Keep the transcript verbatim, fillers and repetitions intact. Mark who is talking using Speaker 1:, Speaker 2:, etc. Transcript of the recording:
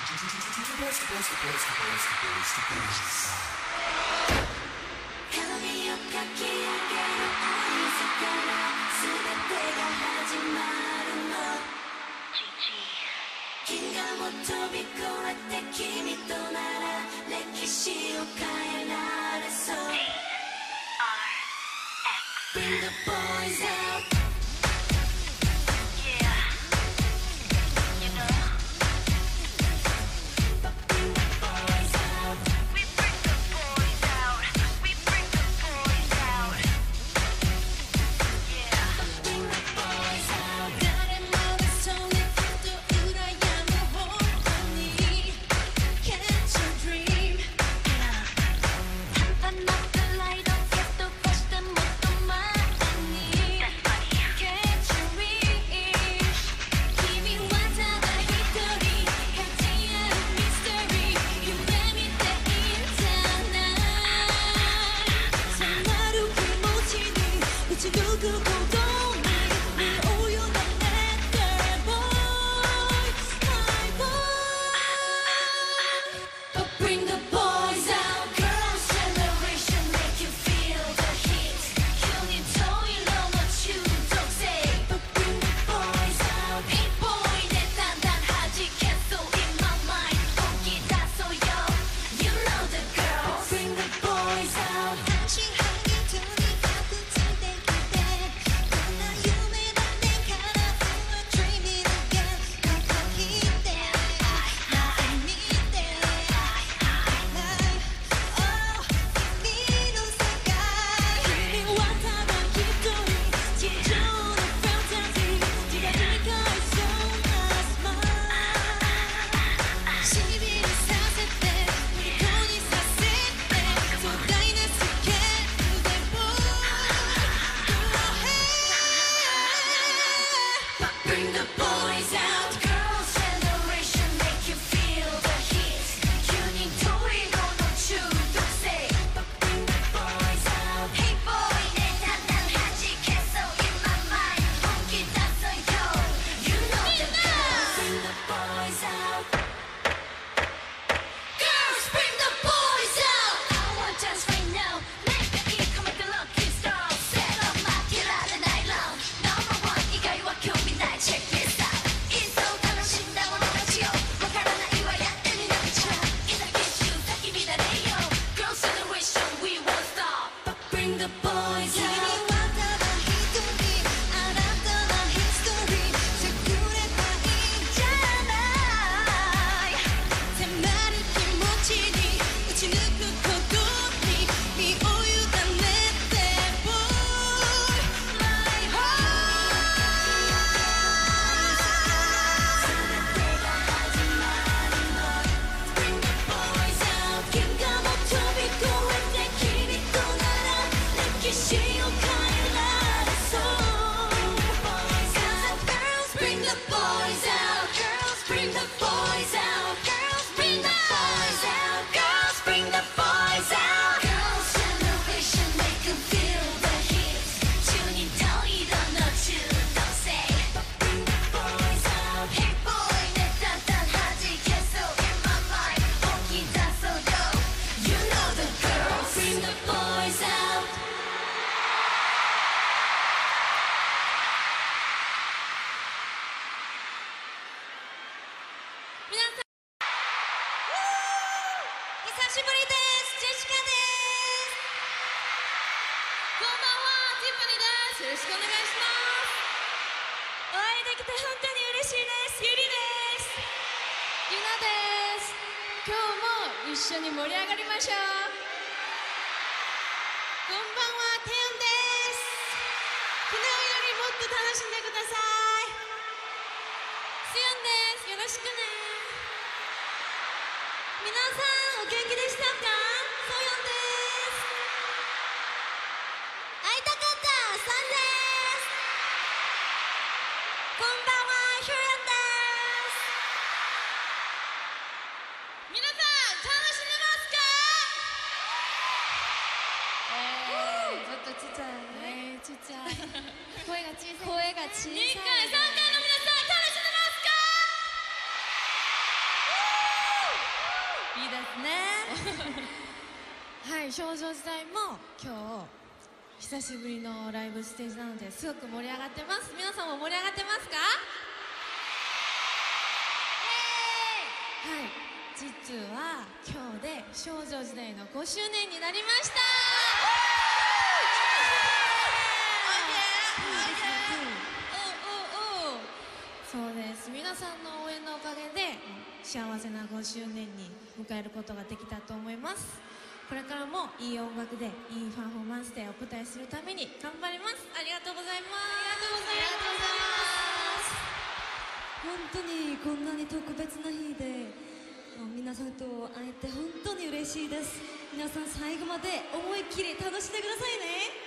Speaker 1: 飛び越えて君となら歴史を変えられそう Bring the boys out
Speaker 2: はい、少女時代も今日久しぶりのライブステージなのですごく盛り上がってます。皆さんも盛り上がってますか？はい、実は今日で少女時代のごしゅうねんになりました。そうです。皆さんの応援のおかげで幸せなごしゅうねんに迎えることができたと思います。これからもいい音楽でいいパフォーマンスでお応えするために頑張ります。ありがとうございます。
Speaker 3: ありがとうございます。本当にこんなに特別な日で皆さんと会えて本当に嬉しいです。皆さん最後まで思いっきり楽しんでくださいね。